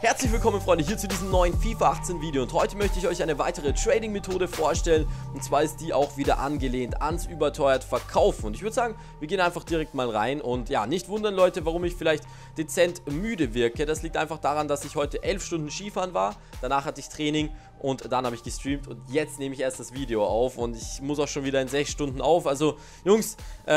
Herzlich willkommen, Freunde, hier zu diesem neuen FIFA 18 Video und heute möchte ich euch eine weitere Trading-Methode vorstellen und zwar ist die auch wieder angelehnt ans überteuert Verkaufen und ich würde sagen, wir gehen einfach direkt mal rein und ja, nicht wundern Leute, warum ich vielleicht dezent müde wirke, das liegt einfach daran, dass ich heute 11 Stunden Skifahren war, danach hatte ich Training und dann habe ich gestreamt und jetzt nehme ich erst das Video auf und ich muss auch schon wieder in 6 Stunden auf, also Jungs,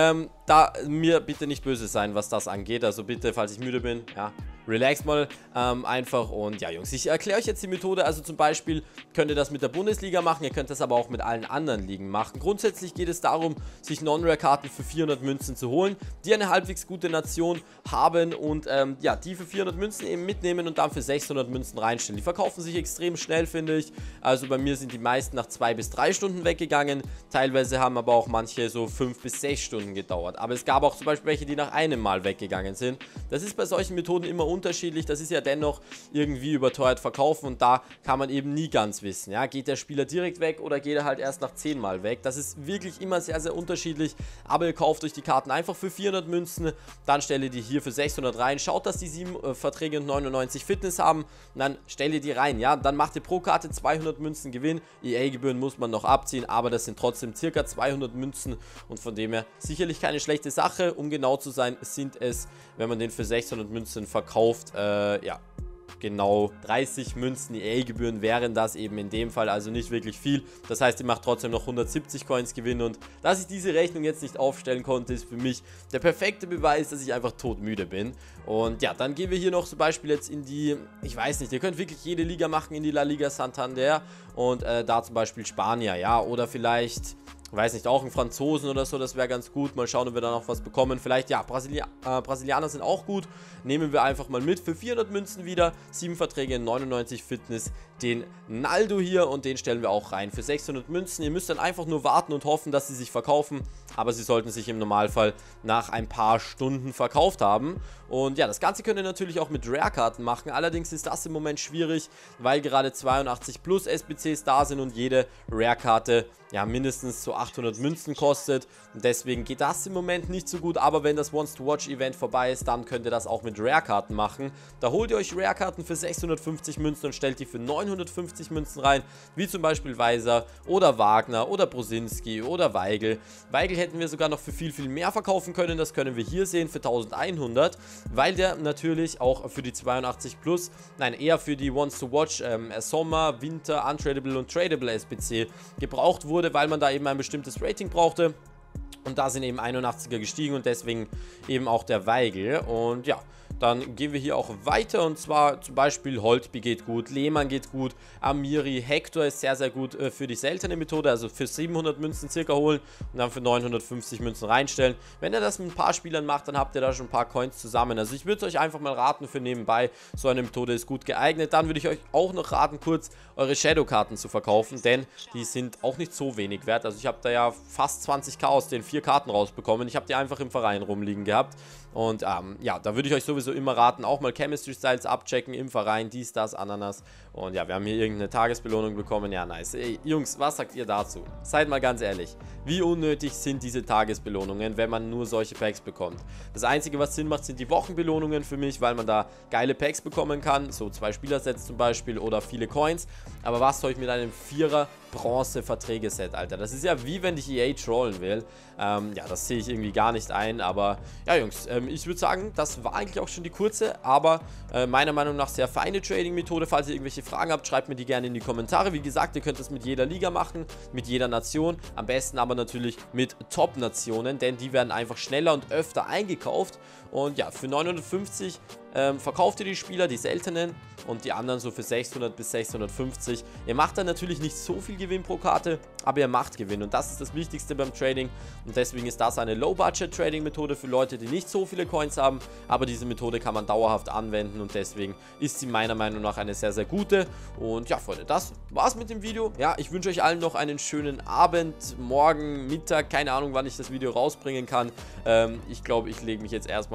da mir bitte nicht böse sein, was das angeht, also bitte, falls ich müde bin, ja, relax mal einfach und ja Jungs, ich erkläre euch jetzt die Methode, also zum Beispiel könnt ihr das mit der Bundesliga machen, ihr könnt das aber auch mit allen anderen Ligen machen. Grundsätzlich geht es darum, sich Non-Rare-Karten für 400 Münzen zu holen, die eine halbwegs gute Nation haben und ja, die für 400 Münzen eben mitnehmen und dann für 600 Münzen reinstellen. Die verkaufen sich extrem schnell, finde ich, also bei mir sind die meisten nach 2 bis 3 Stunden weggegangen, teilweise haben aber auch manche so 5 bis 6 Stunden gedauert, aber es gab auch zum Beispiel welche, die nach einem Mal weggegangen sind. Das ist bei solchen Methoden immer unterschiedlich, das ist ja dennoch irgendwie überteuert verkaufen und da kann man eben nie ganz wissen, ja, geht der Spieler direkt weg oder geht er halt erst nach 10 Mal weg, das ist wirklich immer sehr, sehr unterschiedlich, aber ihr kauft euch die Karten einfach für 400 Münzen, dann stellt ihr die hier für 600 rein, schaut, dass die 7 Verträge und 99 Fitness haben und dann stellt ihr die rein, ja, dann macht ihr pro Karte 200 Münzen Gewinn, EA-Gebühren muss man noch abziehen, aber das sind trotzdem circa 200 Münzen und von dem her sicherlich keine schlechte Sache, um genau zu sein, sind es, wenn man den für 600 Münzen verkauft, ja, genau 30 Münzen EA-Gebühren wären das eben in dem Fall, also nicht wirklich viel. Das heißt, ihr macht trotzdem noch 170 Coins Gewinn und dass ich diese Rechnung jetzt nicht aufstellen konnte, ist für mich der perfekte Beweis, dass ich einfach todmüde bin. Und ja, dann gehen wir hier noch zum Beispiel jetzt in die, ich weiß nicht, ihr könnt wirklich jede Liga machen, in die La Liga Santander und da zum Beispiel Spanier, ja, oder vielleicht, weiß nicht, auch einen Franzosen oder so, das wäre ganz gut. Mal schauen, ob wir da noch was bekommen. Vielleicht, ja, Brasilianer sind auch gut. Nehmen wir einfach mal mit für 400 Münzen wieder. 7 Verträge, 99 Fitness. Den Naldo hier und den stellen wir auch rein für 600 Münzen. Ihr müsst dann einfach nur warten und hoffen, dass sie sich verkaufen. Aber sie sollten sich im Normalfall nach ein paar Stunden verkauft haben. Und ja, das Ganze könnt ihr natürlich auch mit Rare-Karten machen. Allerdings ist das im Moment schwierig, weil gerade 82 plus SBCs da sind und jede Rare-Karte ja mindestens so 800 Münzen kostet. Und deswegen geht das im Moment nicht so gut. Aber wenn das Once-to-Watch-Event vorbei ist, dann könnt ihr das auch mit Rare-Karten machen. Da holt ihr euch Rare-Karten für 650 Münzen und stellt die für 950 Münzen rein. Wie zum Beispiel Weiser oder Wagner oder Brosinski oder Weigl. Weigl hätten wir sogar noch für viel, viel mehr verkaufen können. Das können wir hier sehen für 1100. Weil der natürlich auch für die 82 plus, nein, eher für die Once-to-Watch, Sommer, Winter, Untradable und Tradable SBC gebraucht wurde, weil man da eben ein bestimmtes Rating brauchte. Und da sind eben 81er gestiegen und deswegen eben auch der Weigl. Und ja, dann gehen wir hier auch weiter und zwar zum Beispiel Holtby geht gut, Lehmann geht gut, Amiri, Hector ist sehr, sehr gut für die seltene Methode, also für 700 Münzen circa holen und dann für 950 Münzen reinstellen. Wenn ihr das mit ein paar Spielern macht, dann habt ihr da schon ein paar Coins zusammen. Also ich würde euch einfach mal raten für nebenbei, so eine Methode ist gut geeignet. Dann würde ich euch auch noch raten, kurz eure Shadow-Karten zu verkaufen, denn die sind auch nicht so wenig wert. Also ich habe da ja fast 20.000 aus den 4 Karten rausbekommen. Ich habe die einfach im Verein rumliegen gehabt. Und ja, da würde ich euch sowieso immer raten, auch mal Chemistry Styles abchecken im Verein, dies, das, Ananas. Und ja, wir haben hier irgendeine Tagesbelohnung bekommen. Ja, nice. Ey, Jungs, was sagt ihr dazu? Seid mal ganz ehrlich, wie unnötig sind diese Tagesbelohnungen, wenn man nur solche Packs bekommt? Das Einzige, was Sinn macht, sind die Wochenbelohnungen für mich, weil man da geile Packs bekommen kann, so 2 Spielersets zum Beispiel oder viele Coins. Aber was soll ich mit einem 4er Bronze-Verträge-Set, Alter? Das ist ja wie wenn ich EA trollen will. Ja, das sehe ich irgendwie gar nicht ein, aber ja, Jungs, ich würde sagen, das war eigentlich auch schon die kurze, aber meiner Meinung nach sehr feine Trading-Methode. Falls ihr irgendwelche Fragen habt, schreibt mir die gerne in die Kommentare. Wie gesagt, ihr könnt es mit jeder Liga machen, mit jeder Nation, am besten aber natürlich mit Top-Nationen, denn die werden einfach schneller und öfter eingekauft. Und ja, für 950 verkauft ihr die Spieler, die seltenen, und die anderen so für 600 bis 650. Ihr macht dann natürlich nicht so viel Gewinn pro Karte, aber ihr macht Gewinn und das ist das Wichtigste beim Trading und deswegen ist das eine Low-Budget-Trading-Methode für Leute, die nicht so viele Coins haben, aber diese Methode kann man dauerhaft anwenden und deswegen ist sie meiner Meinung nach eine sehr, sehr gute. Und ja, Freunde, das war's mit dem Video. Ja, ich wünsche euch allen noch einen schönen Abend, morgen, Mittag, keine Ahnung, wann ich das Video rausbringen kann. Ich glaube, ich lege mich jetzt erstmal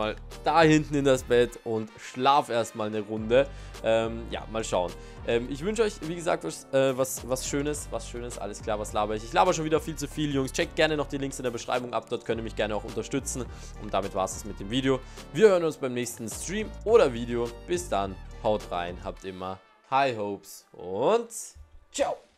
erstmal da hinten in das Bett und schlaf erstmal eine Runde. Ja, mal schauen. Ich wünsche euch, wie gesagt, was Schönes, alles klar, was laber ich? Ich laber schon wieder viel zu viel, Jungs. Checkt gerne noch die Links in der Beschreibung ab, dort könnt ihr mich gerne auch unterstützen. Und damit war es mit dem Video. Wir hören uns beim nächsten Stream oder Video. Bis dann, haut rein, habt immer High Hopes und ciao!